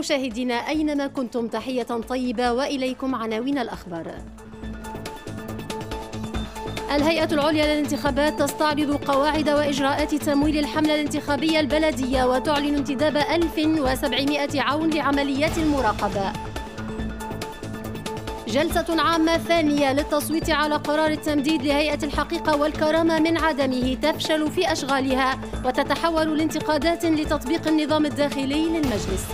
مشاهدينا أينما كنتم تحية طيبة وإليكم عناوين الأخبار. الهيئة العليا للانتخابات تستعرض قواعد وإجراءات تمويل الحملة الانتخابية البلدية وتعلن انتداب 1700 عون لعمليات المراقبة. جلسة عامة ثانية للتصويت على قرار التمديد لهيئة الحقيقة والكرامة من عدمه تفشل في أشغالها وتتحول لانتقادات لتطبيق النظام الداخلي للمجلس.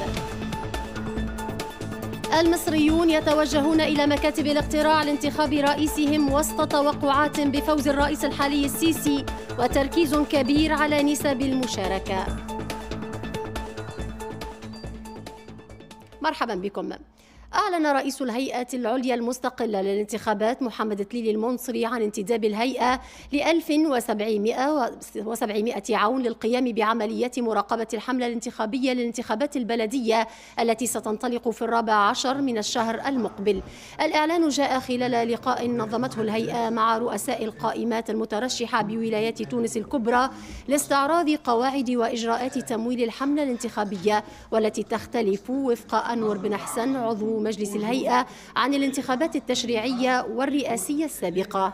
المصريون يتوجهون إلى مكاتب الاقتراع لانتخاب رئيسهم وسط توقعات بفوز الرئيس الحالي السيسي وتركيز كبير على نسب المشاركة. مرحبا بكم. أعلن رئيس الهيئة العليا المستقلة للانتخابات محمد تليلي المنصري عن انتداب الهيئة ل 1700 عون للقيام بعمليات مراقبة الحملة الانتخابية للانتخابات البلدية التي ستنطلق في 14 من الشهر المقبل. الإعلان جاء خلال لقاء نظمته الهيئة مع رؤساء القائمات المترشحة بولايات تونس الكبرى لاستعراض قواعد وإجراءات تمويل الحملة الانتخابية والتي تختلف وفق أنور بن حسن عضو مجلس الهيئة عن الانتخابات التشريعية والرئاسية السابقة.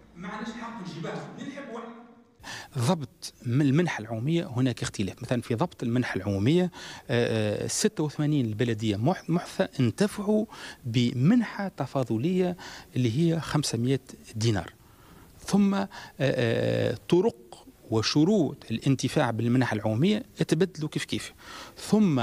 ضبط المنحة العمومية هناك اختلاف. مثلا في ضبط المنحة العمومية 86 البلدية محثى انتفعوا بمنحة تفاضلية اللي هي 500 دينار. ثم طرق وشروط الانتفاع بالمنح العمومية يتبدلوا كيف. ثم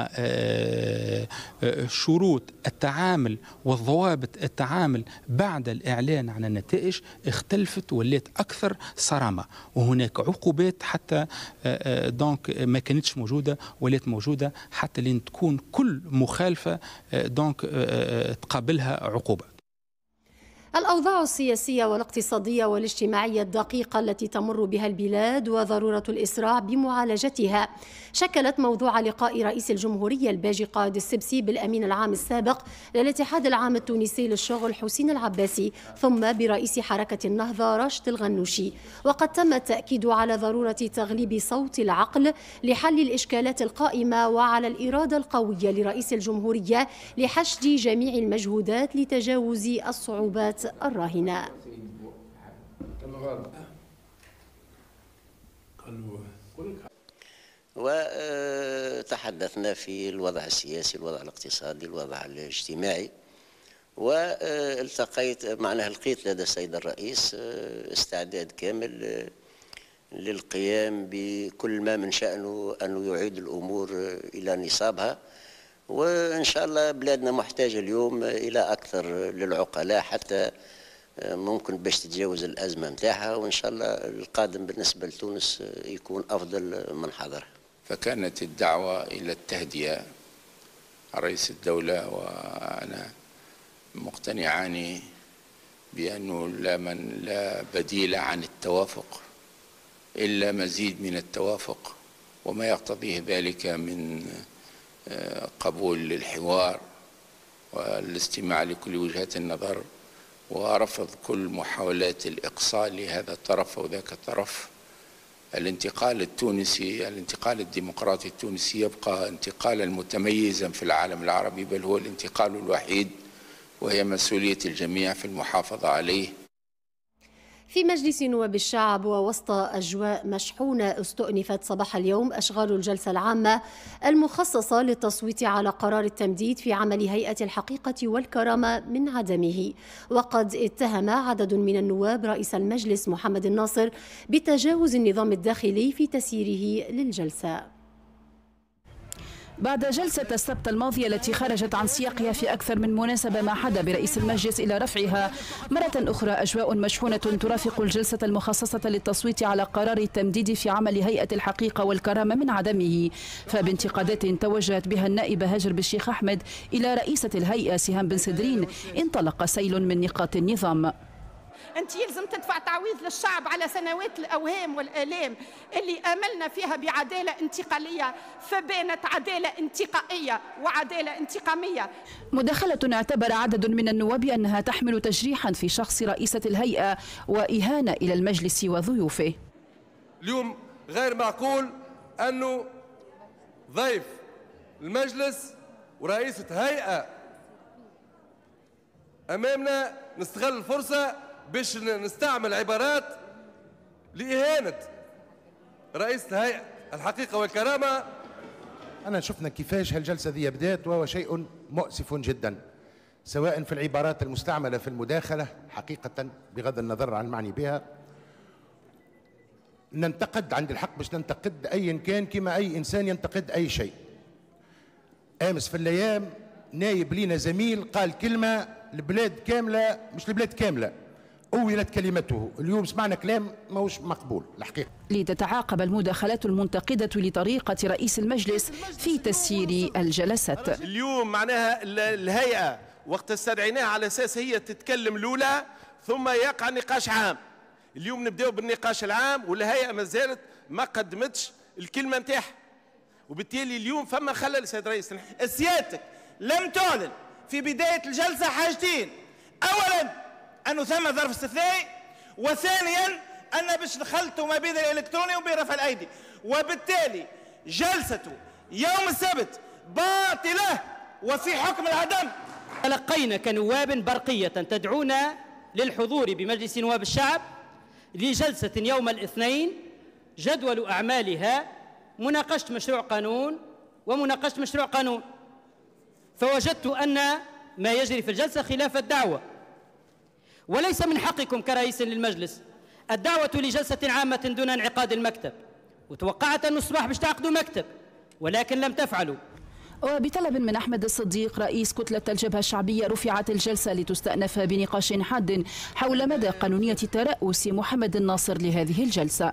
شروط التعامل وضوابط التعامل بعد الإعلان عن النتائج اختلفت ولات أكثر صرامة، وهناك عقوبات حتى دونك ما كانتش موجودة ولات موجودة حتى لين تكون كل مخالفة دونك تقابلها عقوبة. الأوضاع السياسية والاقتصادية والاجتماعية الدقيقة التي تمر بها البلاد وضرورة الإسراع بمعالجتها شكلت موضوع لقاء رئيس الجمهورية الباجي قائد السبسي بالأمين العام السابق للاتحاد العام التونسي للشغل حسين العباسي ثم برئيس حركة النهضة راشد الغنوشي. وقد تم التأكيد على ضرورة تغليب صوت العقل لحل الإشكالات القائمة وعلى الإرادة القوية لرئيس الجمهورية لحشد جميع المجهودات لتجاوز الصعوبات الراهنة. وتحدثنا في الوضع السياسي، الوضع الاقتصادي، الوضع الاجتماعي، والتقيت لقيت لدى السيد الرئيس استعداد كامل للقيام بكل ما من شأنه أنه يعيد الأمور إلى نصابها. وإن شاء الله بلادنا محتاجة اليوم إلى أكثر للعقلاء حتى ممكن باش تتجاوز الأزمة متاعها، وإن شاء الله القادم بالنسبة لتونس يكون أفضل من حضرها. فكانت الدعوة إلى التهدئة. رئيس الدولة وأنا مقتنعان بأنه لا بديل عن التوافق إلا مزيد من التوافق، وما يقتضيه ذلك من قبول للحوار والاستماع لكل وجهات النظر ورفض كل محاولات الإقصاء لهذا الطرف أو ذاك الطرف. الانتقال التونسي، الانتقال الديمقراطي التونسي يبقى انتقالا متميزا في العالم العربي، بل هو الانتقال الوحيد، وهي مسؤولية الجميع في المحافظة عليه. في مجلس نواب الشعب ووسط أجواء مشحونة استؤنفت صباح اليوم أشغال الجلسة العامة المخصصة للتصويت على قرار التمديد في عمل هيئة الحقيقة والكرامة من عدمه. وقد اتهم عدد من النواب رئيس المجلس محمد الناصر بتجاوز النظام الداخلي في تسييره للجلسة. بعد جلسة السبت الماضية التي خرجت عن سياقها في أكثر من مناسبة ما حدا برئيس المجلس إلى رفعها مرة أخرى أجواء مشحونة ترافق الجلسة المخصصة للتصويت على قرار التمديد في عمل هيئة الحقيقة والكرامة من عدمه. فبانتقادات توجهت بها النائبة هاجر بالشيخ أحمد إلى رئيسة الهيئة سهام بن سدرين انطلق سيل من نقاط النظام. أنت يلزم تدفع تعويض للشعب على سنوات الأوهام والآلام اللي آملنا فيها بعدالة انتقالية، فبانت عدالة انتقائية وعدالة انتقامية. مداخلة اعتبر عدد من النواب أنها تحمل تجريحا في شخص رئيسة الهيئة وإهانة إلى المجلس وضيوفه. اليوم غير معقول أنه ضيف المجلس ورئيسة هيئة أمامنا نستغل الفرصة باش نستعمل عبارات لإهانة رئيس الهيئة الحقيقة والكرامة. أنا شفنا كيفاش هالجلسة ذي بدات، وهو شيء مؤسف جدا، سواء في العبارات المستعملة في المداخلة حقيقة بغض النظر عن المعني بها. ننتقد، عند الحق باش ننتقد أيا كان كما أي إنسان ينتقد أي شيء. أمس في الأيام نايب لينا زميل قال كلمة البلاد كاملة، مش البلاد كاملة أولت كلمته، اليوم سمعنا كلام ماهوش مقبول الحقيقة. لتتعاقب المداخلات المنتقدة لطريقة رئيس المجلس في تسيير الجلسات. اليوم معناها الهيئة وقت استدعيناها على أساس هي تتكلم الأولى ثم يقع نقاش عام. اليوم نبداو بالنقاش العام والهيئة ما زالت ما قدمتش الكلمة نتاعها، وبالتالي اليوم فما خلل. سيد رئيس سيادتك لم تعلن في بداية الجلسة حاجتين: أولا أنه ثم ظرف استثنائي، وثانيا أن باش دخلتوا ما بين الإلكتروني وبين رفع الأيدي، وبالتالي جلسته يوم السبت باطلة وفي حكم العدم. تلقينا كنواب برقية تدعونا للحضور بمجلس نواب الشعب لجلسة يوم الاثنين جدول أعمالها مناقشة مشروع قانون ومناقشة مشروع قانون، فوجدت أن ما يجري في الجلسة خلاف الدعوة، وليس من حقكم كرئيس للمجلس الدعوة لجلسة عامة دون انعقاد المكتب، وتوقعت أن الصباح باش تعقدوا مكتب ولكن لم تفعلوا. وبطلب من أحمد الصديق رئيس كتلة الجبهة الشعبية رفعت الجلسة لتستأنف بنقاش حاد حول مدى قانونية ترأس محمد الناصر لهذه الجلسة.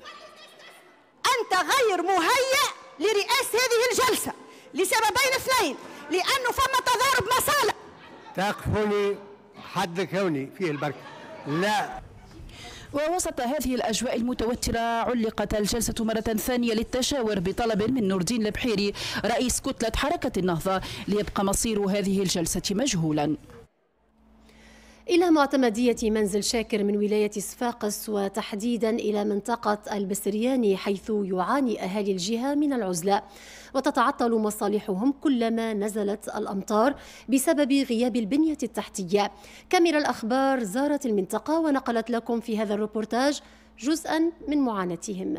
أنت غير مهيأ لرئاسة هذه الجلسة لسببين اثنين: لأنه فما تضارب مصالح. تقفني حد كوني فيه البركة لا. ووسط هذه الأجواء المتوترة علقت الجلسة مرة ثانية للتشاور بطلب من نور الدين البحيري رئيس كتلة حركة النهضة ليبقى مصير هذه الجلسة مجهولا. إلى معتمدية منزل شاكر من ولاية صفاقس، وتحديدا إلى منطقة البسرياني، حيث يعاني أهالي الجهة من العزلة وتتعطل مصالحهم كلما نزلت الأمطار بسبب غياب البنية التحتية. كاميرا الأخبار زارت المنطقة ونقلت لكم في هذا الروبورتاج جزءا من معاناتهم.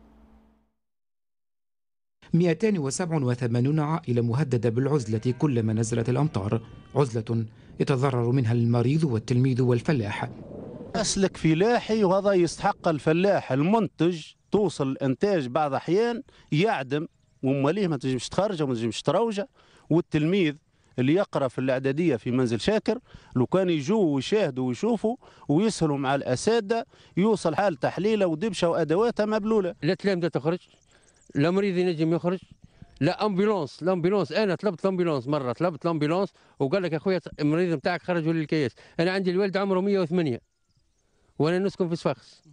287 عائلة مهددة بالعزلة كلما نزلت الأمطار، عزلة يتضرر منها المريض والتلميذ والفلاح. أسلك فلاحي، وهذا يستحق الفلاح المنتج توصل الإنتاج بعض الأحيان يعدم، وماليه ما تنجمش تخرج وما تنجمش تروجه، والتلميذ اللي يقرأ في الإعدادية في منزل شاكر لو كان يجوا ويشاهدوا ويشوفوا ويسهلوا مع الأساتذة يوصل حال تحليله ودبشة وأدواتها مبلولة. لا تلامذة تخرج، لا مريض ينجم يخرج، لا الامبولانس. انا طلبت الامبولانس مره، طلبت الامبولانس وقال لك يا خويا المريض نتاعك خرجوا للكياس. انا عندي الوالد عمره 108 وانا نسكن في صفاقس،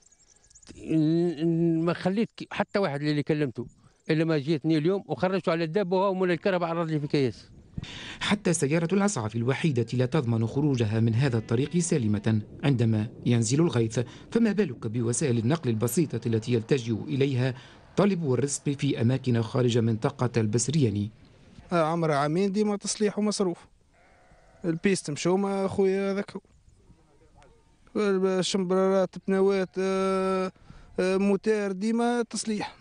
ما خليت حتى واحد اللي كلمته الا ما جيتني اليوم وخرجته على الدابه وهو مول الكهرباء عرض لي في كياس. حتى سيارة الإسعاف الوحيدة لا تضمن خروجها من هذا الطريق سالمة عندما ينزل الغيث، فما بالك بوسائل النقل البسيطة التي يلتجئ إليها طالب الرزق في أماكن خارج منطقة البسرياني. عمر عامين ديما تصليح ومصروف، البيست مشومة خويا هذاك، الشمبرارات بنوات موتار ديما تصليح.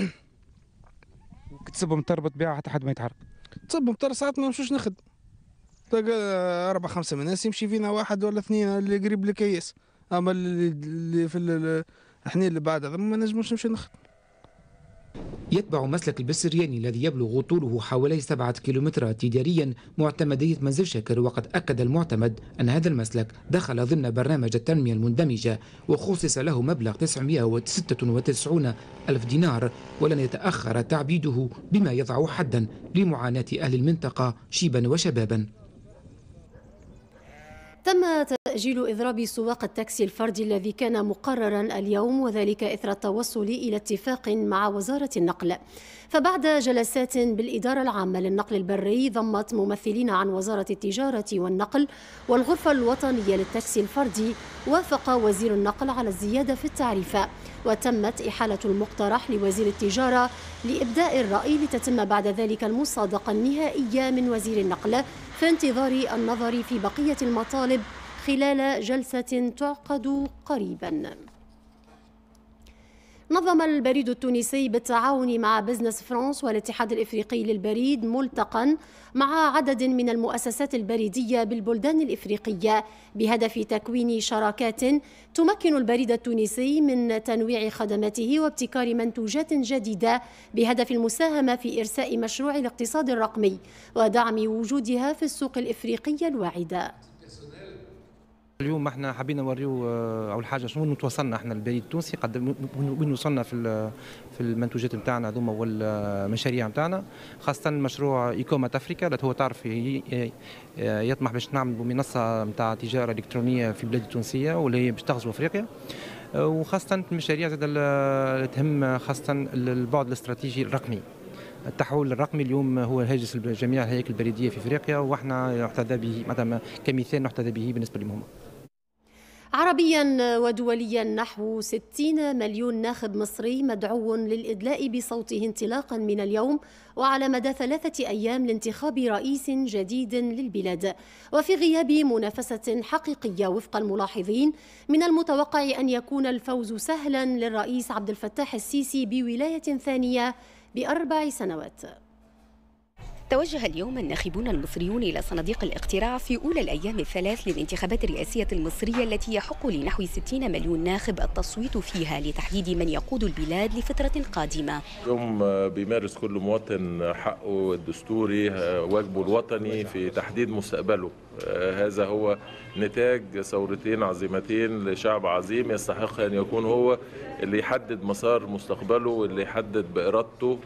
تصبهم تربط بها حتى حد ما يتحرك، تصبهم مطر ساعات ما نمشوش نخدم، تلقى 4-5 ناس يمشي فينا واحد ولا اثنين اللي قريب للكياس، اما اللي في احنا اللي بعد هذا ما نجموش نمشي نخدم. يتبع مسلك البسرياني الذي يبلغ طوله حوالي 7 كيلومترات إداريا معتمدية منزل شاكر، وقد أكد المعتمد أن هذا المسلك دخل ضمن برنامج التنمية المندمجة وخصص له مبلغ 996 ألف دينار، ولن يتأخر تعبيده بما يضع حدا لمعاناة أهل المنطقة شيبا وشبابا. تم تأجيل إضراب سواق التاكسي الفردي الذي كان مقررا اليوم، وذلك إثر التوصل إلى اتفاق مع وزارة النقل. فبعد جلسات بالإدارة العامة للنقل البري ضمت ممثلين عن وزارة التجارة والنقل والغرفة الوطنية للتاكسي الفردي، وافق وزير النقل على الزيادة في التعرفة، وتمت إحالة المقترح لوزير التجارة لإبداء الرأي لتتم بعد ذلك المصادقة النهائية من وزير النقل في انتظار النظر في بقية المطالب خلال جلسة تعقد قريبا. نظم البريد التونسي بالتعاون مع بزنس فرانس والاتحاد الإفريقي للبريد ملتقى مع عدد من المؤسسات البريدية بالبلدان الإفريقية بهدف تكوين شراكات تمكن البريد التونسي من تنويع خدماته وابتكار منتوجات جديدة بهدف المساهمة في إرساء مشروع الاقتصاد الرقمي ودعم وجودها في السوق الإفريقية الواعدة. اليوم احنا حبينا نوريو اول حاجه شنو توصلنا احنا البريد التونسي وين وصلنا في المنتوجات نتاعنا هذوما والمشاريع نتاعنا، خاصه مشروع ايكومات افريكا اللي هو تعرف يطمح باش نعملوا منصه نتاع تجاره الكترونيه في البلاد التونسيه واللي هي باش تغزو افريقيا، وخاصه المشاريع زاد اللي تهم خاصه البعد الاستراتيجي الرقمي. التحول الرقمي اليوم هو هاجس جميع الهياكل البريديه في افريقيا، واحنا يحتذى به مثلا كمثال نحتذى به بالنسبه لهم. عربيا ودوليا نحو 60 مليون ناخب مصري مدعو للإدلاء بصوته انطلاقا من اليوم وعلى مدى 3 أيام لانتخاب رئيس جديد للبلاد. وفي غياب منافسة حقيقية وفق الملاحظين، من المتوقع أن يكون الفوز سهلا للرئيس عبد الفتاح السيسي بولاية ثانية ب4 سنوات. توجه اليوم الناخبون المصريون إلى صناديق الاقتراع في أولى الأيام الثلاث للانتخابات الرئاسية المصرية التي يحق لنحو 60 مليون ناخب التصويت فيها لتحديد من يقود البلاد لفترة قادمة. اليوم بيمارس كل مواطن حقه الدستوري واجبه الوطني في تحديد مستقبله. هذا هو نتاج ثورتين عظيمتين لشعب عظيم يستحق أن يكون هو اللي يحدد مسار مستقبله واللي يحدد بإرادته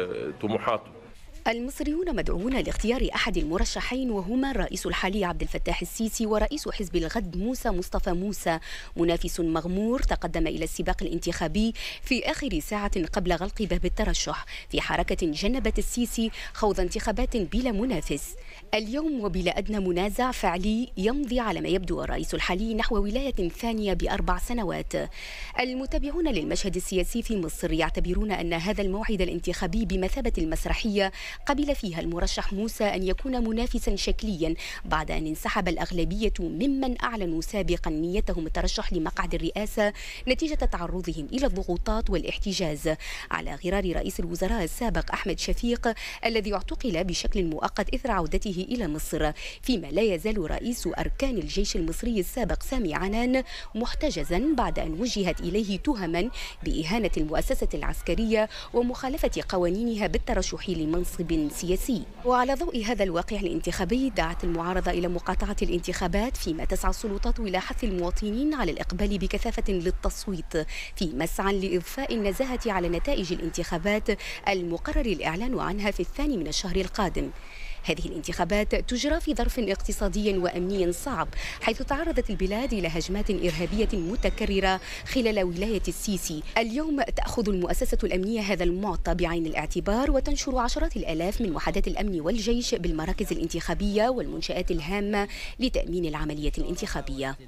طموحاته. المصريون مدعوون لاختيار أحد المرشحين، وهما الرئيس الحالي عبد الفتاح السيسي ورئيس حزب الغد مصطفى موسى، منافس مغمور تقدم إلى السباق الانتخابي في آخر ساعة قبل غلق باب الترشح في حركة جنبت السيسي خوض انتخابات بلا منافس. اليوم وبلا أدنى منازع فعلي يمضي على ما يبدو الرئيس الحالي نحو ولاية ثانية ب4 سنوات. المتابعون للمشهد السياسي في مصر يعتبرون أن هذا الموعد الانتخابي بمثابة المسرحية قبل فيها المرشح موسى أن يكون منافسا شكليا بعد أن انسحب الأغلبية ممن أعلنوا سابقا نيتهم الترشح لمقعد الرئاسة نتيجة تعرضهم إلى الضغوطات والاحتجاز، على غرار رئيس الوزراء السابق أحمد شفيق الذي اعتقل بشكل مؤقت إثر عودته إلى مصر، فيما لا يزال رئيس أركان الجيش المصري السابق سامي عنان محتجزا بعد أن وجهت إليه تهما بإهانة المؤسسة العسكرية ومخالفة قوانينها بالترشح لمنصب سياسي. وعلى ضوء هذا الواقع الانتخابي دعت المعارضة إلى مقاطعة الانتخابات، فيما تسعى السلطات إلى حث المواطنين على الإقبال بكثافة للتصويت في مسعى لإضفاء النزاهة على نتائج الانتخابات المقرر الإعلان عنها في 2 من الشهر القادم. هذه الانتخابات تجرى في ظرف اقتصادي وأمني صعب، حيث تعرضت البلاد إلى هجمات إرهابية متكررة خلال ولاية السيسي. اليوم تأخذ المؤسسة الأمنية هذا المعطى بعين الاعتبار وتنشر عشرات الآلاف من وحدات الأمن والجيش بالمراكز الانتخابية والمنشآت الهامة لتأمين العملية الانتخابية.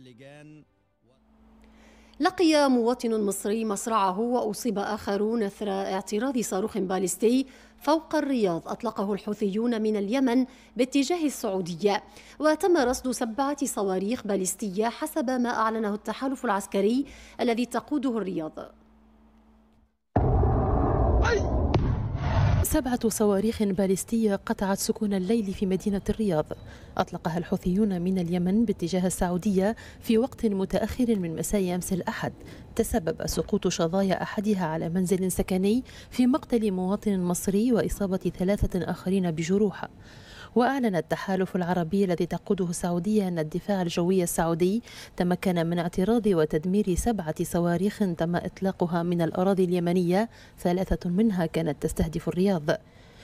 لقي مواطن مصري مصرعه وأصيب آخرون أثر اعتراض صاروخ باليستي فوق الرياض أطلقه الحوثيون من اليمن باتجاه السعودية، وتم رصد 7 صواريخ باليستية حسب ما أعلنه التحالف العسكري الذي تقوده الرياض. 7 صواريخ باليستية قطعت سكون الليل في مدينة الرياض، أطلقها الحوثيون من اليمن باتجاه السعودية في وقت متأخر من مساء أمس الأحد، تسبب سقوط شظايا أحدها على منزل سكني في مقتل مواطن مصري وإصابة 3 آخرين بجروح. وأعلن التحالف العربي الذي تقوده السعودية أن الدفاع الجوي السعودي تمكن من اعتراض وتدمير 7 صواريخ تم إطلاقها من الأراضي اليمنية، 3 منها كانت تستهدف الرياض.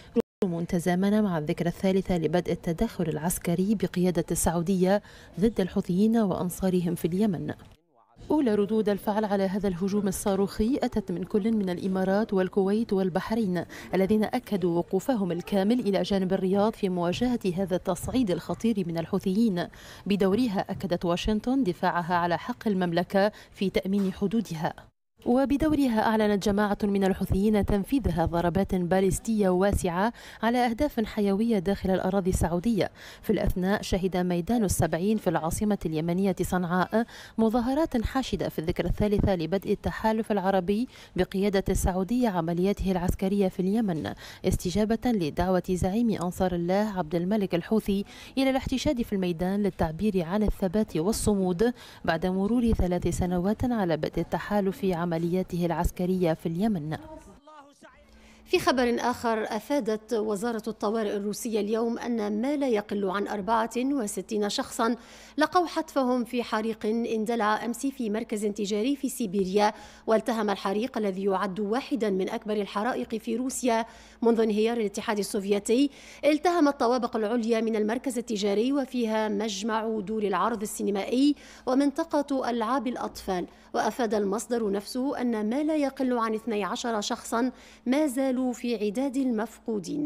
تزامن مع الذكرى الثالثة لبدء التدخل العسكري بقيادة السعودية ضد الحوثيين وأنصارهم في اليمن. أولى ردود الفعل على هذا الهجوم الصاروخي أتت من كل من الإمارات والكويت والبحرين الذين أكدوا وقوفهم الكامل إلى جانب الرياض في مواجهة هذا التصعيد الخطير من الحوثيين. بدورها أكدت واشنطن دفاعها على حق المملكة في تأمين حدودها. وبدورها أعلنت جماعة من الحوثيين تنفيذها ضربات باليستية واسعة على أهداف حيوية داخل الأراضي السعودية. في الأثناء شهد ميدان السبعين في العاصمة اليمنية صنعاء مظاهرات حاشدة في الذكرى الثالثة لبدء التحالف العربي بقيادة السعودية عملياته العسكرية في اليمن، استجابة لدعوة زعيم أنصار الله عبد الملك الحوثي إلى الاحتشاد في الميدان للتعبير عن الثبات والصمود بعد مرور 3 سنوات على بدء التحالف عملياته العسكرية في اليمن. في خبر آخر، أفادت وزارة الطوارئ الروسية اليوم أن ما لا يقل عن 64 شخصا لقوا حتفهم في حريق اندلع أمس في مركز تجاري في سيبيريا، والتهم الحريق الذي يعد واحدا من أكبر الحرائق في روسيا منذ انهيار الاتحاد السوفيتي التهم الطوابق العليا من المركز التجاري، وفيها مجمع دور العرض السينمائي ومنطقة ألعاب الأطفال. وأفاد المصدر نفسه أن ما لا يقل عن 12 شخصا ما زالوا في عداد المفقودين.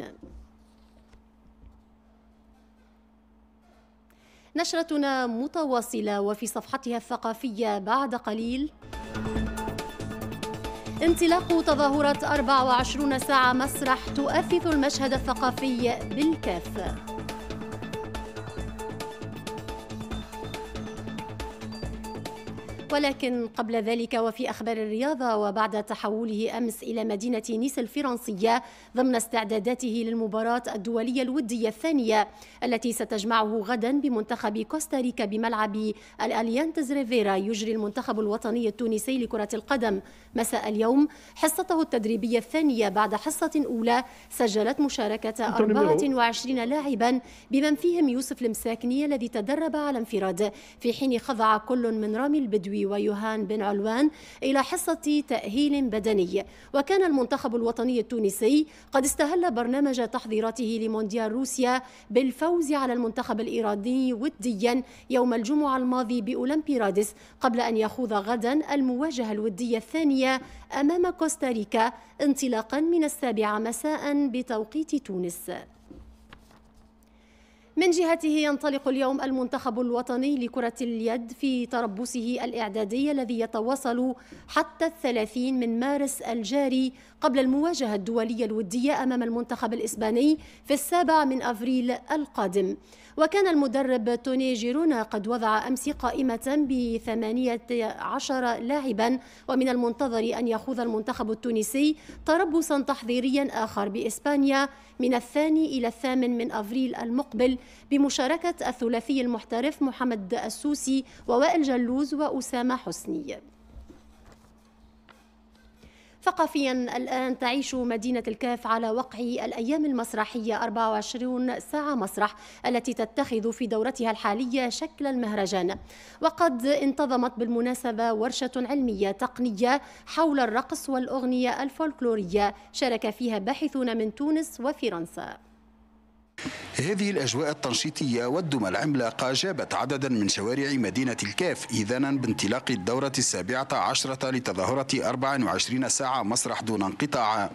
نشرتنا متواصلة، وفي صفحتها الثقافية بعد قليل انطلاق تظاهرة 24 ساعة مسرح تؤثث المشهد الثقافي بالكاف. ولكن قبل ذلك وفي أخبار الرياضة، وبعد تحوله أمس إلى مدينة نيس الفرنسية ضمن استعداداته للمباراة الدولية الودية الثانية التي ستجمعه غدا بمنتخب كوستاريكا بملعب الأليانز ريفيرا، يجري المنتخب الوطني التونسي لكرة القدم مساء اليوم حصته التدريبية الثانية بعد حصة أولى سجلت مشاركة 24 لاعبا بمن فيهم يوسف المساكني الذي تدرب على انفراد، في حين خضع كل من رامي البدوي ويوهان بن علوان إلى حصة تأهيل بدني. وكان المنتخب الوطني التونسي قد استهل برنامج تحضيراته لمونديال روسيا بالفوز على المنتخب الإيراني وديا يوم الجمعة الماضي بأولمبي رادس، قبل أن يخوض غدا المواجهة الودية الثانية أمام كوستاريكا انطلاقا من 7 مساء بتوقيت تونس. من جهته ينطلق اليوم المنتخب الوطني لكرة اليد في تربصه الإعدادي الذي يتواصل حتى 30 من مارس الجاري قبل المواجهة الدولية الودية أمام المنتخب الإسباني في 7 من أفريل القادم. وكان المدرب توني جيرونا قد وضع أمس قائمة ب18 لاعبا، ومن المنتظر أن يخوض المنتخب التونسي تربصا تحضيريا آخر بإسبانيا من 2 إلى 8 من أفريل المقبل بمشاركة الثلاثي المحترف محمد السوسي ووائل جلوز وأسامة حسني. ثقافيا الآن تعيش مدينة الكاف على وقع الأيام المسرحية 24 ساعة مسرح التي تتخذ في دورتها الحالية شكل المهرجان. وقد انتظمت بالمناسبة ورشة علمية تقنية حول الرقص والأغنية الفولكلورية شارك فيها باحثون من تونس وفرنسا. هذه الأجواء التنشيطية والدمى العملاقة جابت عددا من شوارع مدينة الكاف إذانا بانطلاق الدورة 17 لتظاهرة 24 ساعة مسرح دون انقطاع.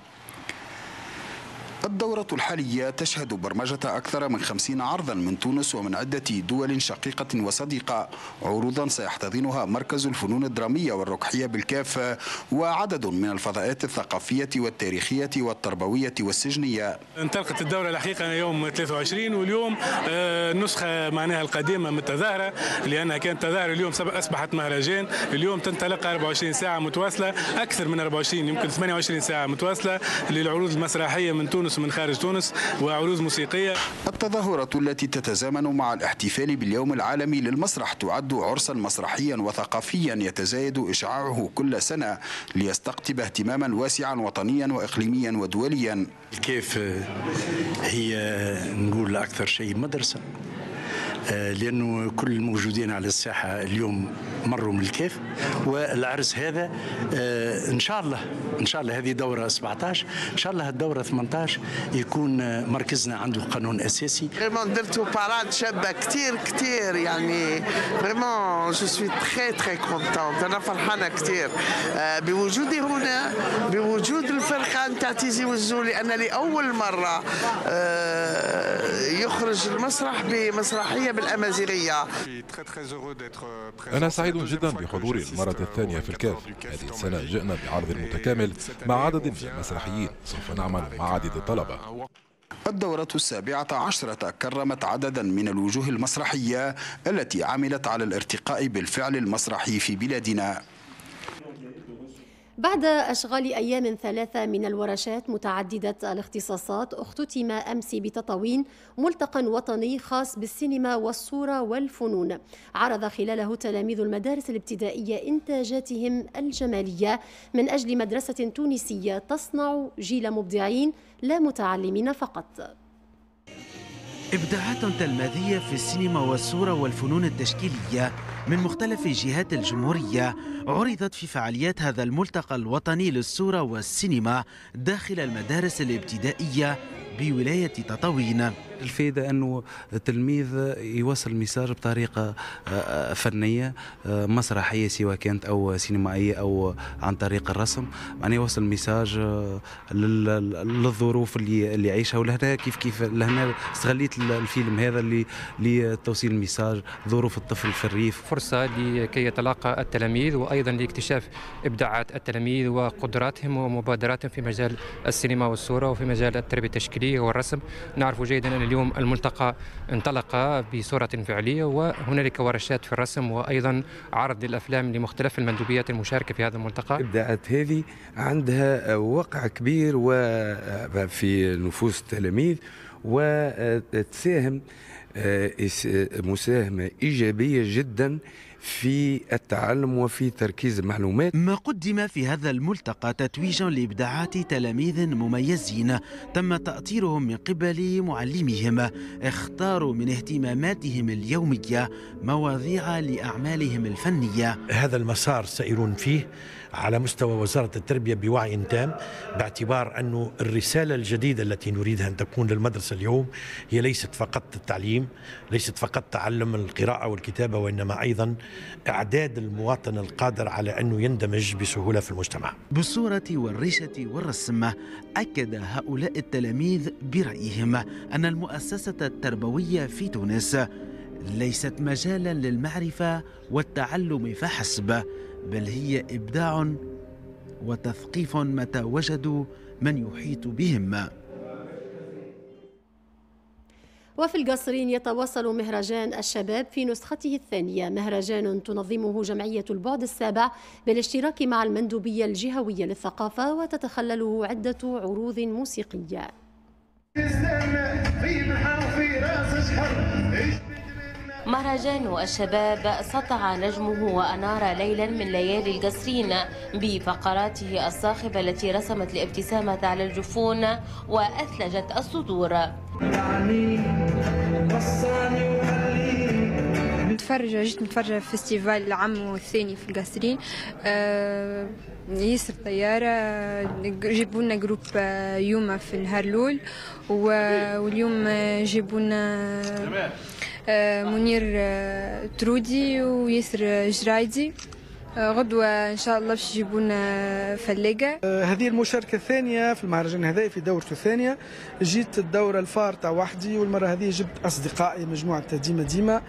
الدورة الحالية تشهد برمجة أكثر من 50 عرضا من تونس ومن عدة دول شقيقة وصديقة، عروضا سيحتضنها مركز الفنون الدرامية والركحية بالكاف وعدد من الفضاءات الثقافية والتاريخية والتربوية والسجنية. انطلقت الدورة الحقيقة يوم 23 واليوم النسخة معناها القديمة من التظاهرة، لأنها كانت تظاهرة اليوم أصبحت مهرجان. اليوم تنطلق 24 ساعة متواصلة، أكثر من 24 يمكن 28 ساعة متواصلة للعروض المسرحية من تونس ومن خارج تونس وعروض موسيقية. التظاهرة التي تتزامن مع الاحتفال باليوم العالمي للمسرح تعد عرسا مسرحيا وثقافيا يتزايد إشعاعه كل سنة ليستقطب اهتماما واسعا وطنيا وإقليميا ودوليا. الكيف هي نقول أكثر شيء مدرسة لأنه كل الموجودين على الساحة اليوم مروا من الكاف، والعرس هذا إن شاء الله هذه دورة 17، إن شاء الله الدورة 18 يكون مركزنا عنده قانون أساسي. فريمون درتوا باراد شابة كتير يعني فريمون جو سوي تري كونتونت. أنا فرحانة كتير بوجودي هنا، بوجود الفرقة نتاع تيزي والزول، لأن لأول مرة يخرج المسرح بمسرحية بالأمازيغية. أنا سعيد جدا بحضوري المرة الثانية في الكاف. هذه السنة جئنا بعرض متكامل مع عدد من المسرحيين، سوف نعمل مع عدد الطلبة. الدورة 17 كرمت عددا من الوجوه المسرحية التي عملت على الارتقاء بالفعل المسرحي في بلادنا. بعد أشغال أيام 3 من الورشات متعددة الاختصاصات، اختتم أمس بتطاوين ملتقى وطني خاص بالسينما والصورة والفنون، عرض خلاله تلاميذ المدارس الابتدائية إنتاجاتهم الجمالية من أجل مدرسة تونسية تصنع جيل مبدعين لا متعلمين فقط. إبداعات تلميذية في السينما والصورة والفنون التشكيلية من مختلف جهات الجمهورية عرضت في فعاليات هذا الملتقى الوطني للصورة والسينما داخل المدارس الابتدائية بولاية تطاوين. الفائدة أنه التلميذ يوصل الميساج بطريقة فنية مسرحية سواء كانت أو سينمائية أو عن طريق الرسم، معناه يوصل الميساج للظروف اللي يعيشها. ولهنا كيف لهنا استغليت الفيلم هذا لتوصيل الميساج ظروف الطفل في الريف. فرصة لكي يتلاقى التلاميذ وأيضا لاكتشاف إبداعات التلاميذ وقدراتهم ومبادراتهم في مجال السينما والصورة وفي مجال التربية التشكيلية والرسم. نعرف جيدا أن اليوم الملتقى انطلق بصورة فعلية، وهنالك ورشات في الرسم وأيضا عرض للأفلام لمختلف المندوبيات المشاركة في هذا الملتقى. الإبداعات هذه عندها وقع كبير في نفوس التلاميذ وتساهم مساهمة إيجابية جدا في التعلم وفي تركيز المعلومات. ما قدم في هذا الملتقى تتويج لإبداعات تلاميذ مميزين تم تأطيرهم من قبل معلميهم، اختاروا من اهتماماتهم اليومية مواضيع لأعمالهم الفنية. هذا المسار سائرون فيه على مستوى وزارة التربية بوعي تام، باعتبار أن الرسالة الجديدة التي نريدها أن تكون للمدرسة اليوم هي ليست فقط التعليم، ليست فقط تعلم القراءة والكتابة، وإنما أيضا إعداد المواطن القادر على أنه يندمج بسهولة في المجتمع. بالصورة والريشة والرسم أكد هؤلاء التلاميذ برأيهم أن المؤسسة التربوية في تونس ليست مجالا للمعرفة والتعلم فحسب، بل هي إبداع وتثقيف متى وجدوا من يحيط بهم. وفي القصرين يتواصل مهرجان الشباب في نسخته الثانية، مهرجان تنظمه جمعية البعد السابع بالاشتراك مع المندوبية الجهوية للثقافة، وتتخلله عدة عروض موسيقية. مهرجان الشباب سطع نجمه وأنار ليلا من ليالي القصرين بفقراته الصاخبة التي رسمت الابتسامة على الجفون وأثلجت الصدور. جيت نتفرج في فيستيفال العام والثاني في القصرين، ياسر طيارة، جيبوا لنا جروب يوما في النهار الأول، واليوم جيبوا لنا منير ترودي وياسر جرايدي، غدوة إن شاء الله باش يجيبونا فلاقة. هذه المشاركة الثانية في المهرجان هذا في دورته الثانية. جيت الدورة الفارطة وحدي، والمرة هذه جبت أصدقائي مجموعة ديما.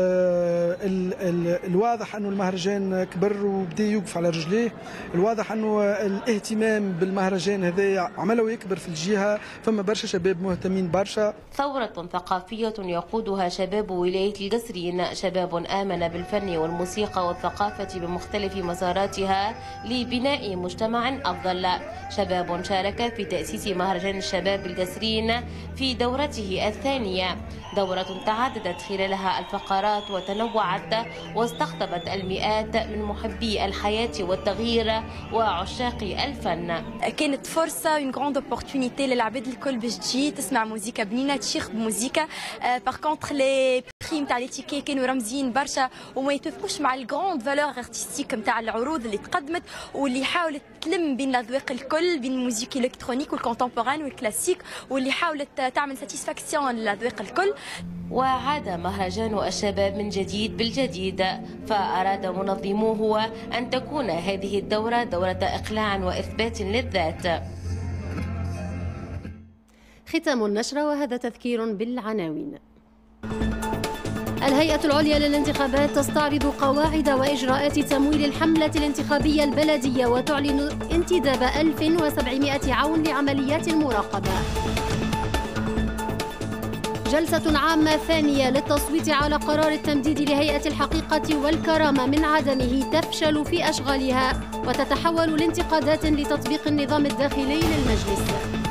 الواضح أنه المهرجان كبر وبدأ يوقف على رجليه. الواضح أنه الاهتمام بالمهرجان هذا عمله ويكبر في الجهة، فما برشا شباب مهتمين برشا. ثورة ثقافية يقودها شباب ولاية القصرين، شباب آمن بالفن والموسيقى والثقافة بمختلف مساراتها لبناء مجتمع أفضل. شباب شارك في تأسيس مهرجان الشباب القصرين في دورته الثانية، دورة تعددت خلالها الفقرات وتنوعت واستقطبت المئات من محبي الحياة والتغيير وعشاق الفن. كانت فرصة une grande opportunité للعباد الكل باش تجي تسمع موسيقى بنينة، تشيخ بموسيقى. par contre les لونتري نتاع لي تيكي كانوا رمزيين برشا وما يتوافقوش مع الجراند فالور ارتستيك نتاع العروض اللي تقدمت واللي حاولت تلم بين الاذواق الكل بين الموسيقى الالكترونيك والكونتمبوران والكلاسيك واللي حاولت تعمل ساتيسفاكسيون للاذواق الكل. وعاد مهرجان الشباب من جديد بالجديد، فأراد منظموه أن تكون هذه الدورة دورة إقلاع وإثبات للذات. ختام النشرة وهذا تذكير بالعناوين. الهيئة العليا للانتخابات تستعرض قواعد وإجراءات تمويل الحملة الانتخابية البلدية وتعلن انتداب 1700 عون لعمليات المراقبة. جلسة عامة ثانية للتصويت على قرار التمديد لهيئة الحقيقة والكرامة من عدمه تفشل في أشغالها وتتحول لانتقادات لتطبيق النظام الداخلي للمجلس.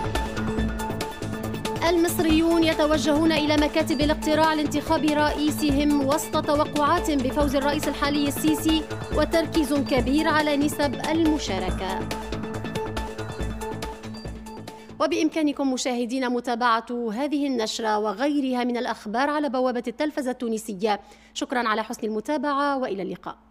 المصريون يتوجهون إلى مكاتب الاقتراع لانتخاب رئيسهم وسط توقعات بفوز الرئيس الحالي السيسي وتركيز كبير على نسب المشاركة. وبإمكانكم مشاهدين متابعة هذه النشرة وغيرها من الأخبار على بوابة التلفزة التونسية. شكرا على حسن المتابعة وإلى اللقاء.